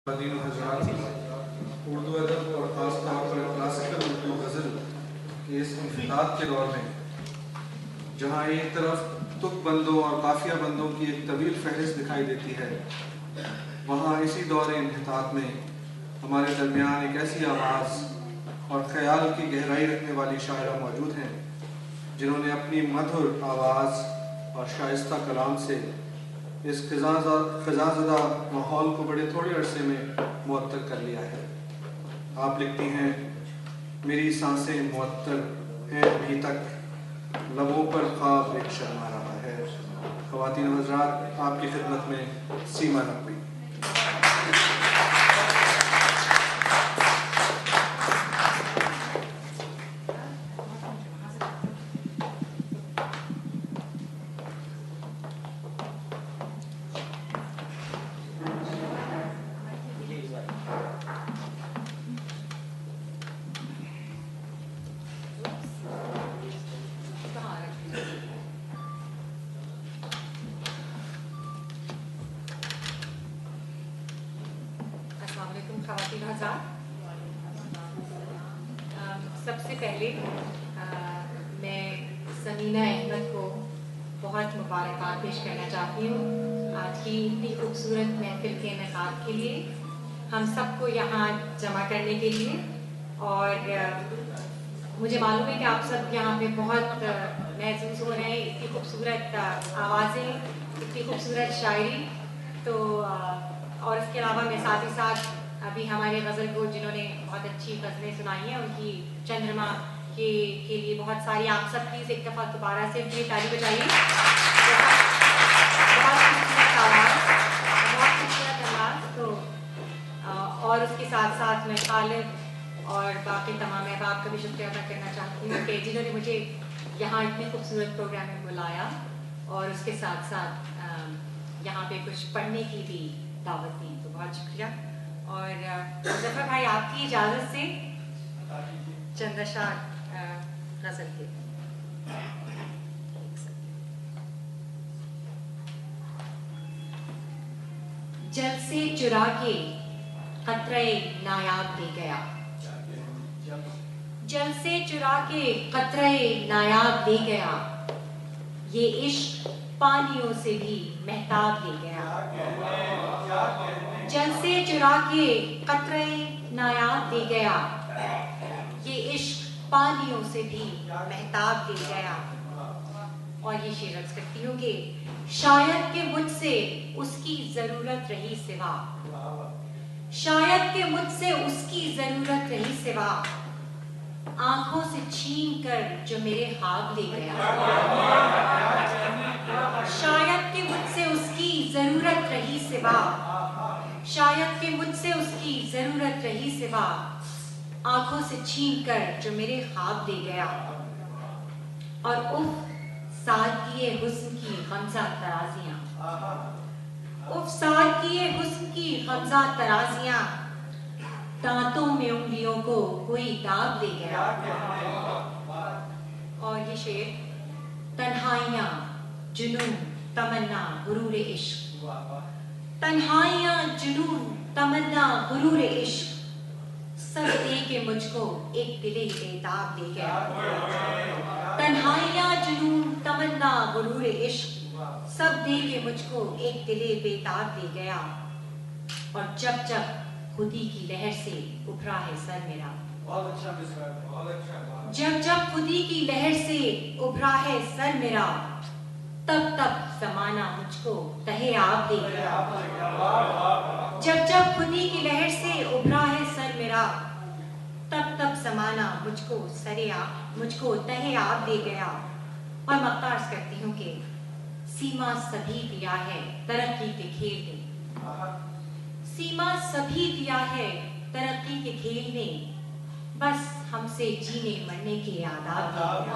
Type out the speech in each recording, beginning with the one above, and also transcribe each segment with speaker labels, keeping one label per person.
Speaker 1: उर्दू अदब और ख़ास तौर पर क्लासिकल उर्दू गज़ल के इस इंफिताद के दौर में जहाँ एक तरफ तुक बंदों और काफिया बंदों की एक तवील फहरिस्त दिखाई देती है, वहाँ इसी दौर इंहितात में हमारे दरमियान एक ऐसी आवाज़ और ख्याल की गहराई रखने वाली शायरा मौजूद हैं जिन्होंने अपनी मधुर आवाज़ और शाइस्ता कलाम से इस ख़ज़ाज़दा माहौल को बड़े थोड़े अरसे में मुअत्तर कर लिया है। आप लिखती हैं, मेरी सांसें मुअत्तर हैं अभी तक, लबों पर ख्वाब एक शर्मा रहा है। ख़वातीन व हज़रात, आपकी खिदमत में सीमा नक़वी।
Speaker 2: सबसे पहले मैं समीना अहमद को बहुत मुबारकबाद पेश करना चाहती हूँ आज की इतनी खूबसूरत महफिल के इनेकाद के लिए, हम सबको यहाँ जमा करने के लिए। और मुझे मालूम है कि आप सब यहाँ पे बहुत महसूस हो रहे हैं, इतनी खूबसूरत आवाज़ें, इतनी खूबसूरत शायरी। तो और इसके अलावा मैं साथ ही साथ अभी हमारे गज़ल को जिन्होंने बहुत अच्छी गज़लें सुनाई हैं उनकी चंद्रमा के लिए बहुत सारी, आप सब प्लीज़ एक दफ़ा दोबारा से उनकी ताली बजाइए। बहुत खूबसूरत आवाज़, बहुत खूबसूरत अंदाज़। तो और उसके साथ साथ मैं खालिद और बाकी तमाम अहबाब का भी शुक्रिया अदा करना चाहती हूँ कि जिन्होंने मुझे यहाँ इतने खूबसूरत प्रोग्राम में बुलाया और उसके साथ साथ यहाँ पे कुछ पढ़ने की भी दावत दी, तो बहुत शुक्रिया। और मुज़फ़्फ़र भाई, आपकी इजाज़त से चंद अशार गज़ल के। जल से चुरा के कतरे नायाब दे गया, जल से चुरा के कतरे नायाब दे गया, ये इश्क पानियों से भी महताब ले गया। जल से चुरा के कतरे नायाब दे गया, ये इश्क पानियों से भी महताब ले गया। और ये शेर अर्ज़ करती हूँ कि शायद के मुझसे उसकी ज़रूरत रही सिवा, शायद के मुझसे उसकी ज़रूरत रही सिवा, आंखों से छीन कर जो मेरे ख्वाब ले गया। शायद के मुझसे उसकी ज़रूरत रही सिवा, शायद कि मुझसे उसकी ज़रूरत रही सिवा, आंखों से छीन कर जो मेरे ख्वाब दे गया। और उफ सादगिए हुस्न की गमज़ा तराजियाँ, उफ सादगिए हुस्न की गमज़ा तराजियाँ, दांतों में उंगलियों को कोई दाब ले गया। और ये शेर, तन्हाइयाँ जुनून तमन्ना गुरूर इश्क, तन्हाइयाँ जुनून तमन्ना गुरूर इश्क, सब दे के मुझको एक दिले बेताब ले गया। तन्हाइयाँ जुनून तमन्ना गुरूर इश्क, सब दे के मुझको एक दिले बेताब ले गया। और जब जब खुदी की लहर से उभरा है सर मेरा, जब जब खुदी की लहर से उभरा है सर मेरा, तब तब ज़माना मुझको तहे आब दे गया। जब जब खुदी की लहर से उभरा है सर मेरा, तब तब ज़माना मुझको तहे आब दे गया। और मक़तार्स करती हूँ कि सीमा सभी दिया है तरक्की के खेल ने, सीमा सभी दिया है तरक्की के खेल ने, बस हमसे जीने मरने के आदाब दे गया।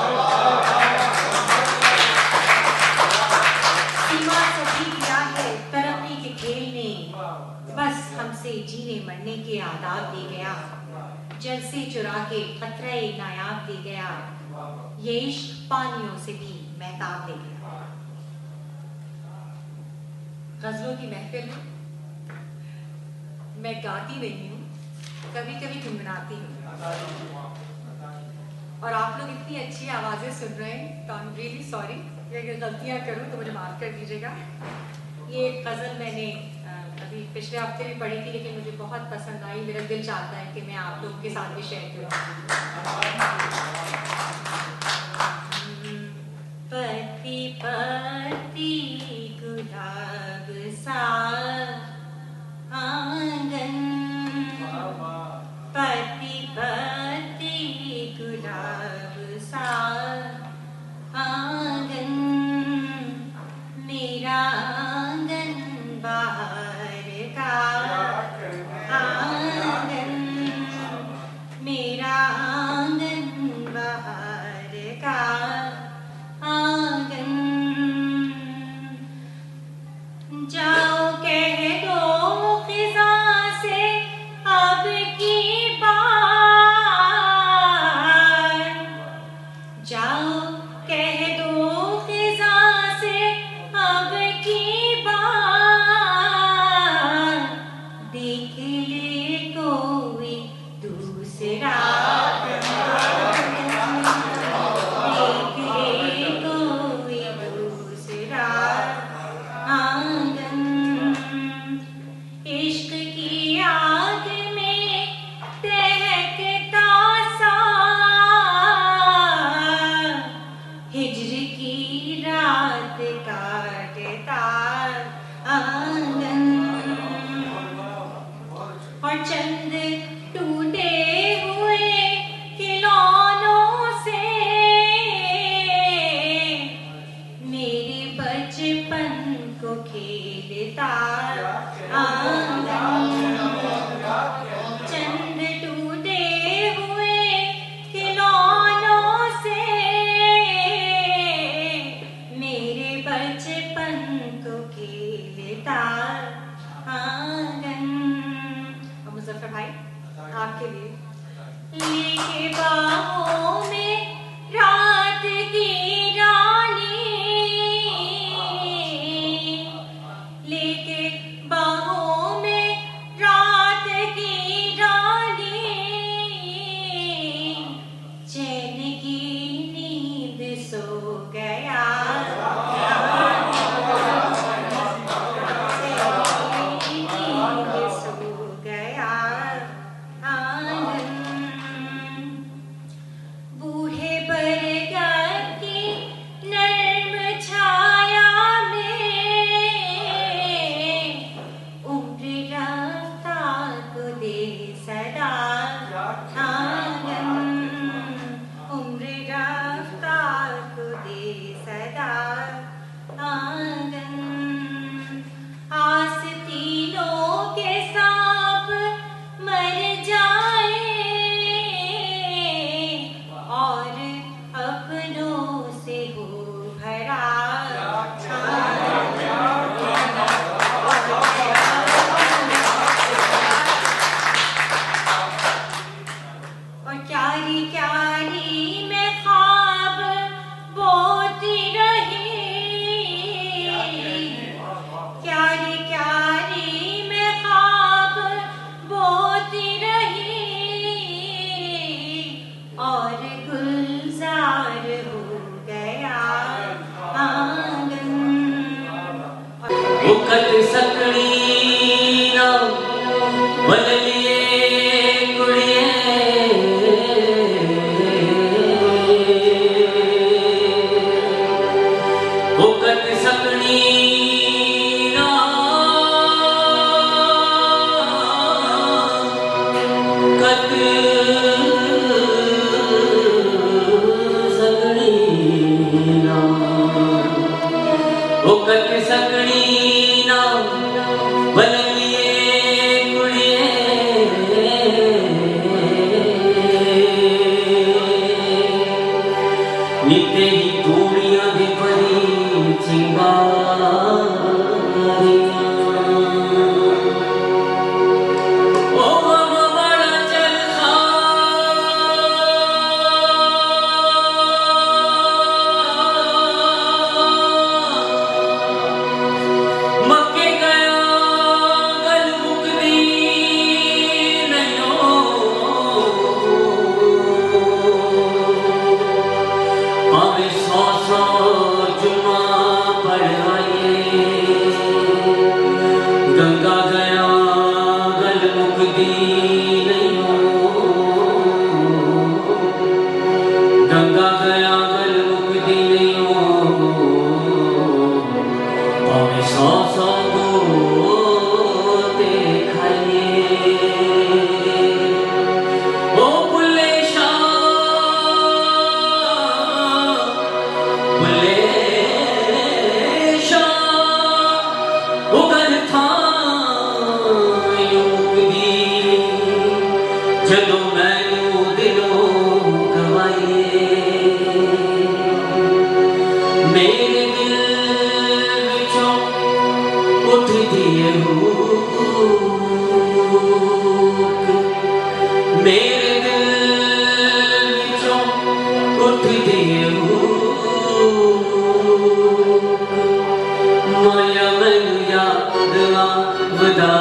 Speaker 2: सीमा सभी दिया है तरक्की के खेल ने, बस हमसे जीने मरने के आदाब दे गया। जल से चुरा के कतरे नायाब दे गया, ये इश्क पानियों से भी महताब दे गया। गज़लों की महफिल मैं गाती नहीं हूँ, कभी कभी गुनगुनाती हूँ। और आप लोग इतनी अच्छी आवाज़ें सुन रहे हैं तो आई एम रियली सॉरी, अगर गलतियाँ करूँ तो मुझे माफ़ कर दीजिएगा। ये गज़ल मैंने अभी पिछले हफ्ते भी पढ़ी थी, लेकिन मुझे बहुत पसंद आई। मेरा दिल चाहता है कि मैं आप लोगों के साथ भी शेयर करूँ। पति पति गुलाब सा आंगन, पति पति गुलाब सा आंगन, मेरा आंगन बाहर का आंगन, मेरा आंगन बाहर का आंगन। जाओ कह दो खिज़ा से अब की बार, जाओ कह दो खिज़ा से अब की बार, देख ले कोई दूसरा आंगन, इश्क की आग में दहकता सा, हिज्र की रात काटता आंगन, और चंद टूटे हुए खिलौनों से मेरे बचपन को खेलता आंगन, चंद टूटे हुए खिलौनों से मेरे बचपन को खेलता आंगन। और मुज़फ़्फ़र भाई आपके लिए
Speaker 3: जदों मैनू दिलों गवाए मेरे दिल विचों उठदी है हुक मेरे दिल विचों उठदी है हुक माया मैनू याद वदा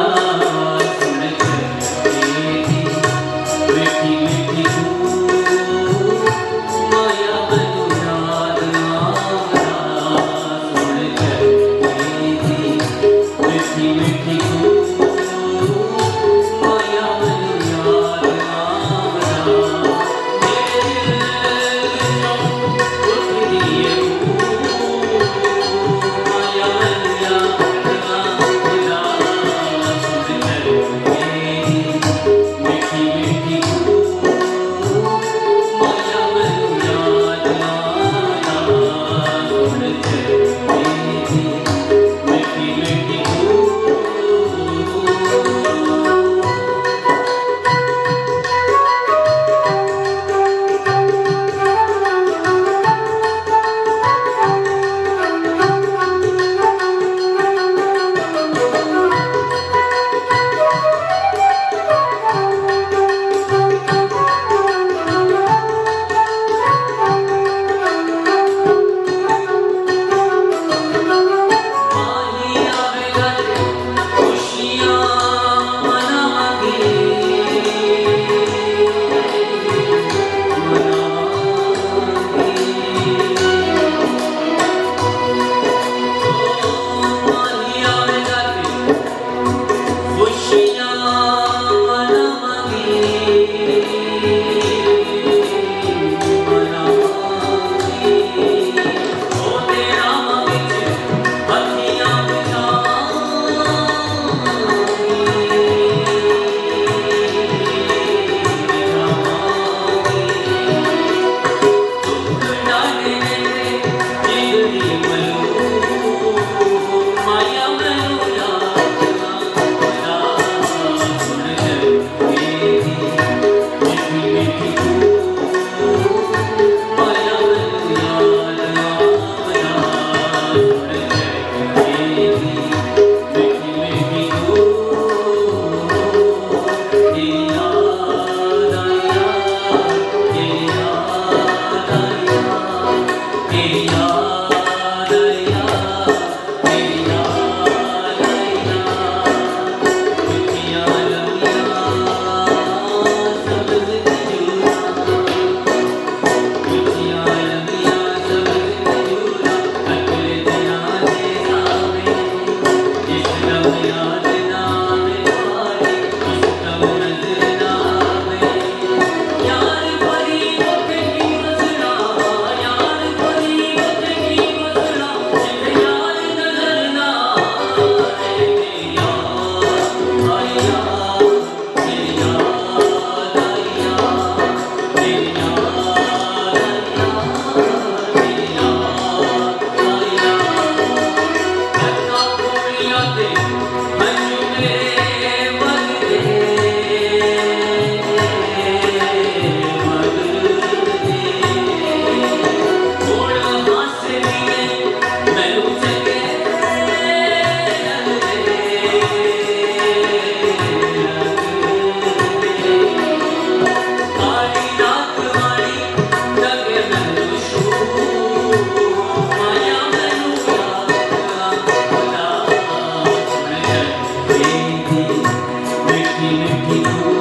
Speaker 4: Thank you.